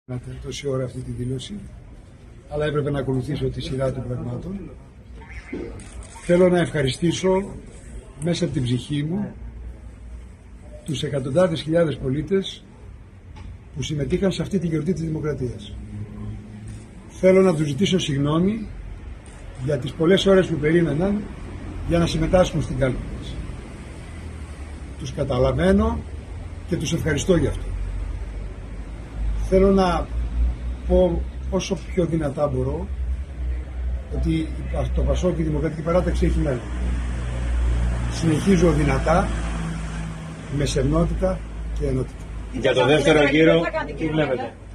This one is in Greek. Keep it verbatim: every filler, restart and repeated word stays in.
Τόση ώρα αυτή τη δήλωση, αλλά έπρεπε να ακολουθήσω τη σειρά των πραγμάτων. Θέλω να ευχαριστήσω μέσα από την ψυχή μου τους εκατοντάδες χιλιάδες πολίτες που συμμετείχαν σε αυτή τη γιορτή της Δημοκρατίας. Θέλω να τους ζητήσω συγγνώμη για τις πολλές ώρες που περίμεναν για να συμμετάσχουν στην κάλπη μας. Τους καταλαβαίνω και τους ευχαριστώ γι' αυτό. Θέλω να πω όσο πιο δυνατά μπορώ ότι το Πασόκ και η Δημοκρατική Παράταξη έχει μέλλον. Συνεχίζω δυνατά, με σεμνότητα και ενότητα. Για το δεύτερο γύρο, τι βλέπετε?